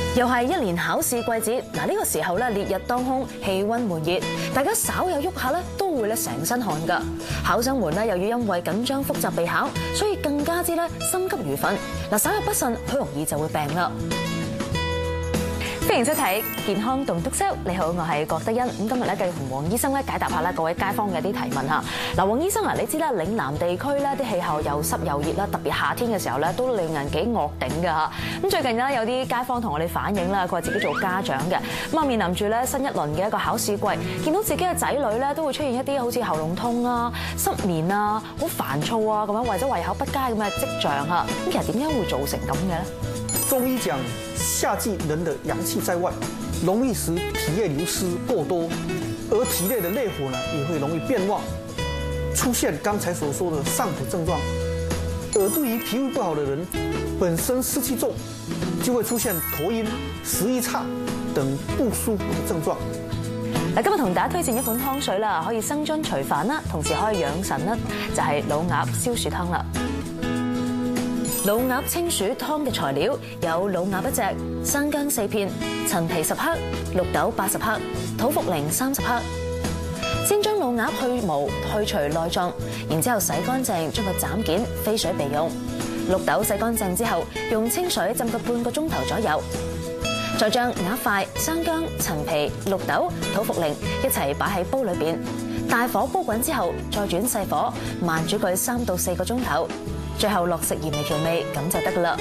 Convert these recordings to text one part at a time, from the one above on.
又係一年考試季節，嗱呢個時候咧烈日當空，氣溫悶熱，大家稍有喐下咧都會咧成身汗㗎。考生們咧又要因為緊張複雜備考，所以更加之咧心急如焚。嗱稍有不慎，好容易就會病啦。歡迎收睇健康棟篤 show，你好，我係郭德欣。咁今日咧繼續同黃醫生咧解答下咧各位街坊嘅啲提問嚇。嗱，黃醫生啊，你知啦，嶺南地區咧啲氣候又濕又熱啦，特別夏天嘅時候咧都令人幾惡頂㗎嚇。咁最近咧有啲街坊同我哋反映啦，佢話自己做家長嘅，咁啊面臨住咧新一輪嘅一個考試季，見到自己嘅仔女咧都會出現一啲好似喉嚨痛啊、失眠啊、好煩躁啊咁樣，或者胃口不佳咁嘅跡象嚇。咁其實點樣會造成咁嘅咧？ 中醫講，夏季人的陽氣在外，容易使體液流失過多，而體內的內火呢也會容易變旺，出現剛才所說的上火症狀。而對於皮膚不好的人，本身濕氣重，就會出現頭暈、食慾差等不舒服的症狀。 嗱，今日同大家推薦一款湯水啦，可以生津除煩啦，同時可以養腎啦，就係老鴨消暑湯啦。老鴨清暑湯嘅材料有老鴨1隻、生薑4片、陳皮10克、綠豆80克、土茯苓30克。先將老鴨去毛去除內臟，然之後洗乾淨，將佢斬件，飛水備用。綠豆洗乾淨之後，用清水浸個半個鐘頭左右。再將鴨塊、生薑、陳皮、綠豆、土茯苓一齊擺喺煲裏邊，大火煲滾之後，再轉細火慢煮佢3到4個鐘頭。最後落食鹽嚟調味，咁就得噶啦。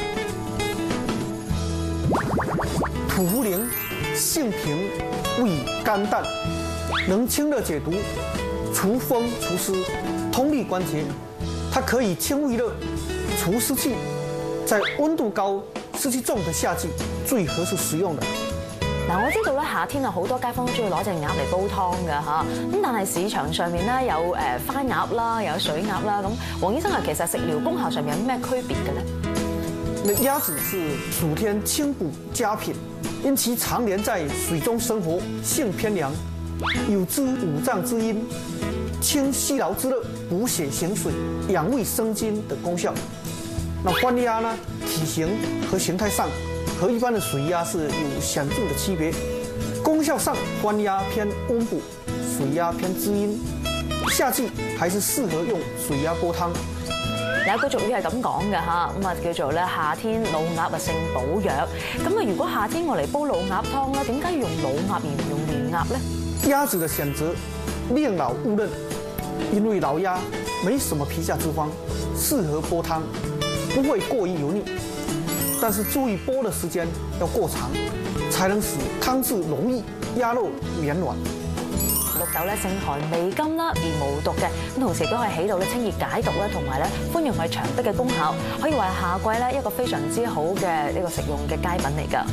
土茯苓性平，味甘淡，能清熱解毒、除風除濕、通利關節。它可以清胃熱、除濕氣，在溫度高、濕氣重的夏季最合適食用的。 嗱，我知道咧夏天啊好多街坊都中意攞隻鴨嚟煲湯㗎嚇，咁但係市場上面咧有花鴨啦，又有水鴨啦，咁黃醫生啊，其實食療功效上面有咩區別嘅咧？ 那鴨子是暑天清補佳品，因其常年在水中生活，性偏涼，有滋五臟之陰、清虛勞之熱、補血行水、養胃生津的功效。那番鴨呢，體型和形態上和一般的水鴨是有顯著的區別，功效上番鴨偏溫補，水鴨偏滋陰。夏季還是適合用水鴨煲湯。 有一個俗語係咁講嘅嚇，咁啊叫做咧夏天老鴨啊勝補藥。咁啊如果夏天我嚟煲老鴨湯咧，點解要用老鴨而唔用嫩鴨咧？ 鴨子的選擇寧老勿嫩，因為老鴨沒什麼皮下脂肪，適合煲湯，不會過於油膩。但是注意煲的時間要過長，才能使湯汁濃郁，鴨肉綿軟。 綠豆咧性寒味甘啦，而無毒嘅，咁同時都可以起到咧清熱解毒啦，同埋咧寬容胃腸壁嘅功效，可以話係夏季咧一個非常之好嘅呢個食用嘅佳品嚟㗎。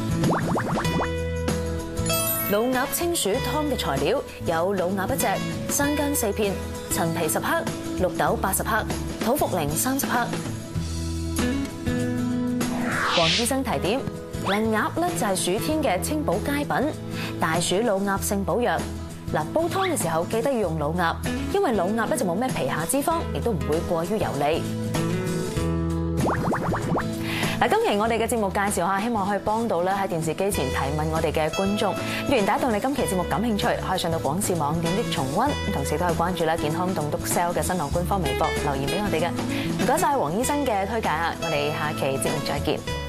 老鴨清暑湯嘅材料有老鴨1隻、生薑4片、陳皮10克、綠豆80克、土茯苓30克。黃醫生提點：嗱，鴨咧就係暑天嘅清補佳品，大暑老鴨勝補藥。嗱，煲湯嘅時候記得要用老鴨，因為老鴨咧就冇咩皮下脂肪，亦都唔會過於油膩。嗱，今期我哋嘅節目介紹下，希望可以幫到咧喺電視機前提問我哋嘅觀眾。如果大家對你今期節目感興趣，可以上到廣視網點擊重溫，同時都可以關注咧健康棟篤 sell 嘅新浪官方微博留言俾我哋嘅。唔該晒黃醫生嘅推介啊！我哋下期節目再見。